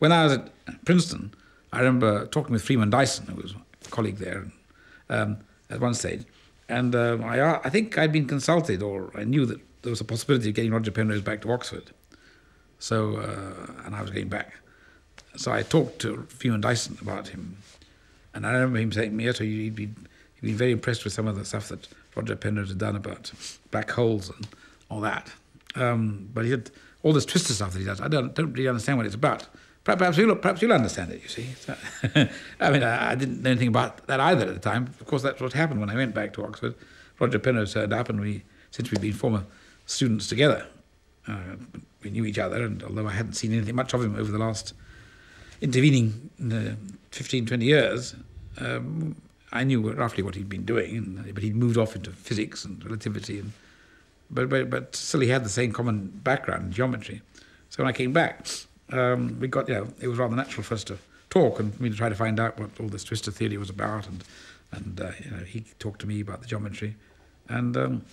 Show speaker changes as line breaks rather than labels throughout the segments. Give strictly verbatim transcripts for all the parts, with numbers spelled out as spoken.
when I was at Princeton, I remember talking with Freeman Dyson, who was a colleague there, um, at one stage, and um, I, I think I'd been consulted, or I knew that there was a possibility of getting Roger Penrose back to Oxford. So, uh, and I was going back. So I talked to Freeman Dyson about him, and I remember him saying to me, yes, he'd been, he'd been very impressed with some of the stuff that Roger Penrose had done about black holes and all that. Um, but he had all this twistor stuff that he does. I don't, don't really understand what it's about. Perhaps you'll, perhaps you'll understand it, you see. So, I mean, I, I didn't know anything about that either at the time. Of course, that's what happened when I went back to Oxford. Roger Penrose turned up, and we, since we'd been former students together, uh, we knew each other, and although I hadn't seen anything much of him over the last intervening uh, fifteen, twenty years, um, I knew roughly what he'd been doing, and, but he'd moved off into physics and relativity, and but, but, but still he had the same common background in geometry. So when I came back, Um, we got, you know, it was rather natural for us to talk and for me to try to find out what all this twistor theory was about, and and uh, you know, he talked to me about the geometry, and um,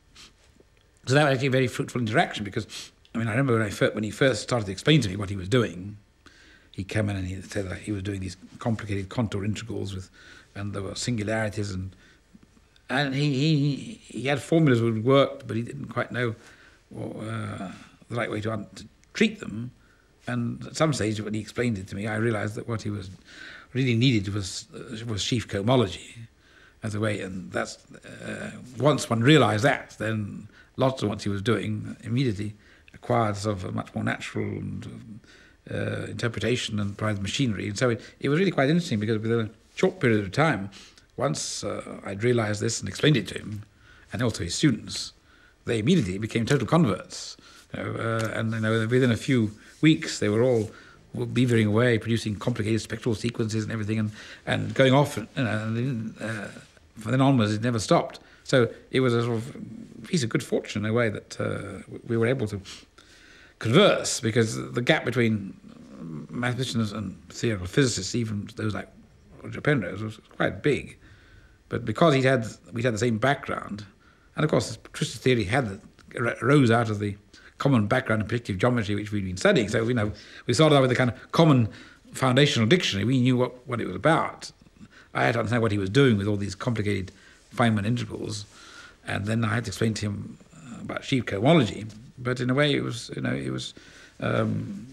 so that was actually a very fruitful interaction, because I mean I remember when I first, when he first started to explain to me what he was doing, he came in and he said that he was doing these complicated contour integrals with, and there were singularities, and and he he he had formulas that worked, but he didn't quite know uh, the right way to, un- to treat them. And at some stage, when he explained it to me, I realised that what he was really needed was uh, was sheaf cohomology as a way, and that's uh, once one realised that, then lots of what he was doing immediately acquired sort of a much more natural and, uh, interpretation and applied machinery. And so it, it was really quite interesting, because within a short period of time, once uh, I'd realised this and explained it to him, and also his students, they immediately became total converts. You know, uh, and you know, within a few weeks, they were all beavering away, producing complicated spectral sequences and everything, and, and going off. You know, and uh, from then onwards, it never stopped. So it was a sort of piece of good fortune in a way that uh, we were able to converse, because the gap between mathematicians and theoretical physicists, even those like Roger Penrose, was quite big. But because he'd had, we'd had the same background, and of course, twistor theory had the, arose out of the common background in predictive geometry which we'd been studying. So, you know, we started out with a kind of common foundational dictionary. We knew what, what it was about. I had to understand what he was doing with all these complicated Feynman integrals, and then I had to explain to him about sheaf cohomology. But in a way, it was, you know, it was um,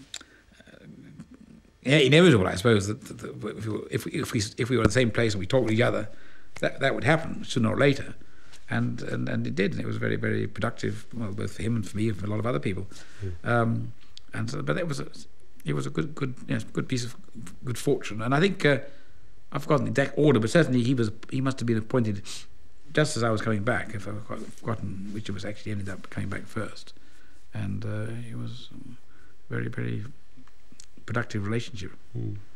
inevitable, I suppose, that, that, that if, we were, if, we, if, we, if we were in the same place and we talked to each other, that, that would happen sooner or later. And, and and it did, and it was very, very productive, well, both for him and for me and for a lot of other people. Mm. Um, and so, but it was a, it was a good, good, you know, good piece of good fortune. And I think uh, I've forgotten the exact order, but certainly he was he must have been appointed just as I was coming back. If I've forgotten which of us actually ended up coming back first. And uh, it was a very, very productive relationship. Mm.